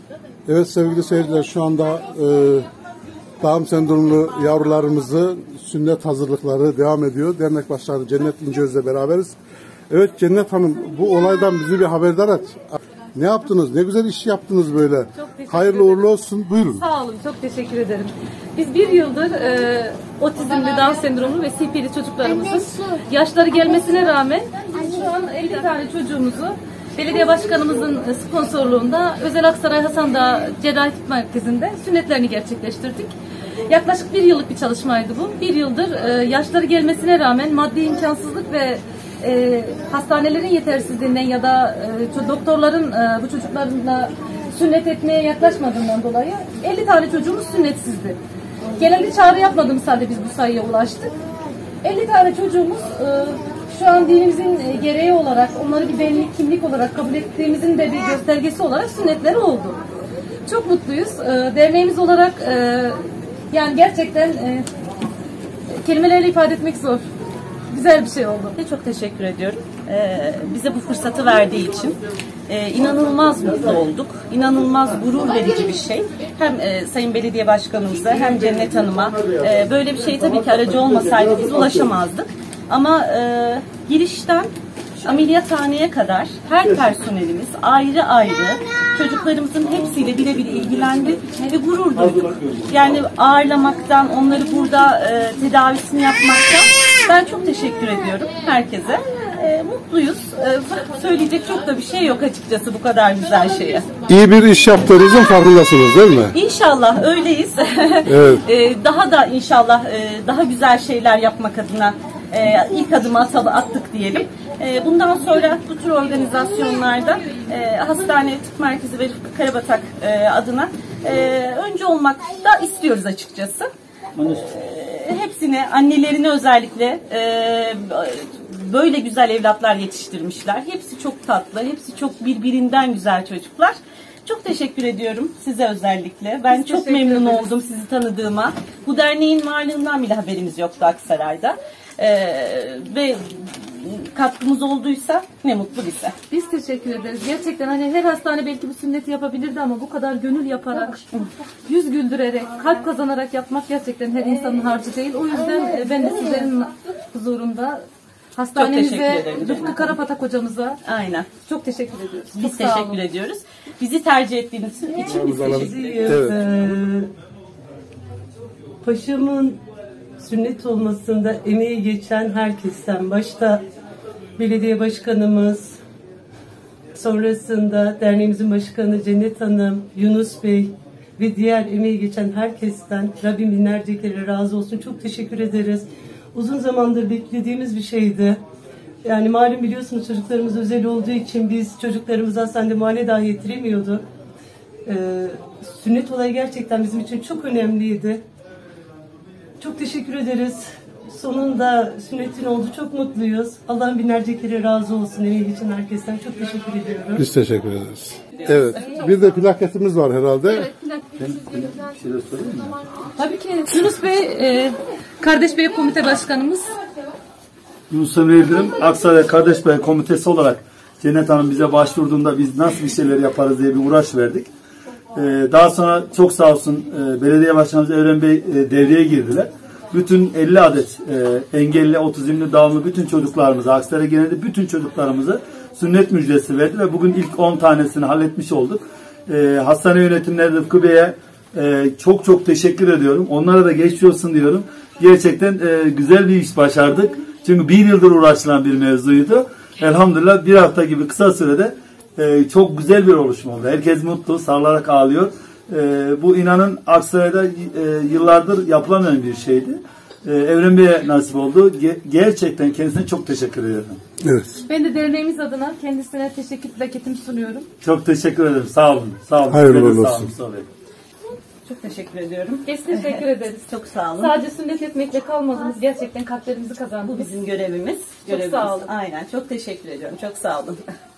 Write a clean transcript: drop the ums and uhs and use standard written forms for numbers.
Evet sevgili seyirciler, şu anda Down sendromlu yavrularımızı sünnet hazırlıkları devam ediyor. Dernek Başkanı Cennet İnceöz'le beraberiz. Evet Cennet Hanım, bu olaydan bizi bir haberdar et. Ne yaptınız? Ne güzel iş yaptınız böyle. Hayırlı uğurlu olsun. Buyurun. Sağ olun. Çok teşekkür ederim. Biz bir yıldır otizmli, Down sendromlu ve CP'li çocuklarımızın yaşları gelmesine rağmen şu an 50 tane çocuğumuzu belediye başkanımızın sponsorluğunda Özel Aksaray Hasan Dağı Cerrahi Tıp Merkezi'nde sünnetlerini gerçekleştirdik. Yaklaşık bir yıllık bir çalışmaydı bu. Bir yıldır yaşları gelmesine rağmen maddi imkansızlık ve hastanelerin yetersizliğinden ya da doktorların bu çocuklarla sünnet etmeye yaklaşmadığından dolayı 50 tane çocuğumuz sünnetsizdi. Genelde çağrı yapmadığımız halde biz bu sayıya ulaştık. 50 tane çocuğumuz şu an dinimizin gereği olarak onları bir benlik, kimlik olarak kabul ettiğimizin de bir göstergesi olarak sünnetleri oldu. Çok mutluyuz. Derneğimiz olarak yani gerçekten kelimelerle ifade etmek zor. Güzel bir şey oldu. Çok teşekkür ediyorum. Bize bu fırsatı verdiği için inanılmaz mutlu olduk. İnanılmaz gurur verici bir şey. Hem Sayın Belediye Başkanımıza hem Cennet Hanım'a böyle bir şey tabii ki aracı olmasaydı biz ulaşamazdık. Ama girişten ameliyathaneye kadar her personelimiz ayrı ayrı çocuklarımızın hepsiyle birebir ilgilendi ve gurur duyduk. Yani ağırlamaktan, onları burada tedavisini yapmaktan ben çok teşekkür ediyorum herkese. Mutluyuz. Söyleyecek çok da bir şey yok açıkçası bu kadar güzel şeye. İyi bir iş yaptığınızın farkındasınız değil mi? İnşallah öyleyiz. Evet. Daha da inşallah daha güzel şeyler yapmak adına ilk adımı attık diyelim. Bundan sonra bu tür organizasyonlarda Hastane Tıp Merkezi ve Rıfkı Karabatak adına önce olmak da istiyoruz açıkçası. Hepsine, annelerini özellikle böyle güzel evlatlar yetiştirmişler. Hepsi çok tatlı, hepsi çok birbirinden güzel çocuklar. Çok teşekkür ediyorum size özellikle. Ben çok memnun oldum sizi tanıdığıma. Bu derneğin varlığından bile haberimiz yoktu Aksaray'da. Ve katkımız olduysa ne mutlu bize. Biz teşekkür ederiz. Gerçekten hani her hastane belki bu sünneti yapabilirdi ama bu kadar gönül yaparak, yüz güldürerek, kalp kazanarak yapmak gerçekten her insanın harcı değil. O yüzden ben de sizlerin huzurunda hastanemize, Rıfkı Karabatak hocamıza çok teşekkür ediyoruz. Biz teşekkür ediyoruz. Bizi tercih ettiğiniz için biz teşekkür ediyoruz. Evet. Paşamın sünnet olmasında emeği geçen herkesten, başta belediye başkanımız, sonrasında derneğimizin başkanı Cennet Hanım, Yunus Bey ve diğer emeği geçen herkesten Rabbim binlerce kere razı olsun. Çok teşekkür ederiz. Uzun zamandır beklediğimiz bir şeydi. Yani malum biliyorsunuz çocuklarımız özel olduğu için biz çocuklarımızı hastanede muayene dahi ettiremiyorduk. Sünnet olayı gerçekten bizim için çok önemliydi. Çok teşekkür ederiz. Sonunda sünnetin oldu. Çok mutluyuz. Allah'ın binlerce kere razı olsun. Emeği için herkesten çok teşekkür ediyorum. Biz teşekkür ederiz. Evet. Bir de plaketimiz var herhalde. Evet, plaketimiz. Tabii ki. Yunus Bey, Kardeş Bey Komite Başkanımız. Yunus Emre Yıldırım, Aksaray Kardeş Bey Komitesi olarak Cennet Hanım bize başvurduğunda biz nasıl bir şeyler yaparız diye bir uğraş verdik. Daha sonra çok sağ olsun belediye başkanımız Evren Bey devreye girdiler. Bütün 50 adet engelli, otizmli, Down'lu bütün çocuklarımıza, Aksaray genelinde bütün çocuklarımıza sünnet müjdesi verdi ve bugün ilk 10 tanesini halletmiş olduk. Hastane yönetimleri Rıfkı Bey'e çok çok teşekkür ediyorum. Onlara da geçmiş olsun diyorum. Gerçekten güzel bir iş başardık. Çünkü bir yıldır uğraşılan bir mevzuydu. Elhamdülillah bir hafta gibi kısa sürede çok güzel bir oluşum oldu. Herkes mutlu, sarılarak ağlıyor. Bu inanın Aksaray'da yıllardır yapılamayan bir şeydi. Evren Bey'e nasip oldu. Gerçekten kendisine çok teşekkür ediyorum. Evet. Ben de derneğimiz adına kendisine teşekkür plaketimi sunuyorum. Çok teşekkür ederim. Sağ olun. Sağ olun. Hayırlı olsun. Çok teşekkür ediyorum. Biz teşekkür ederiz. Çok sağ olun. Sadece sünnet etmekle kalmadınız. Gerçekten kalplerimizi kazandınız. Bu bizim görevimiz. Çok sağ olun. Aynen. Çok teşekkür ediyorum. Çok sağ olun.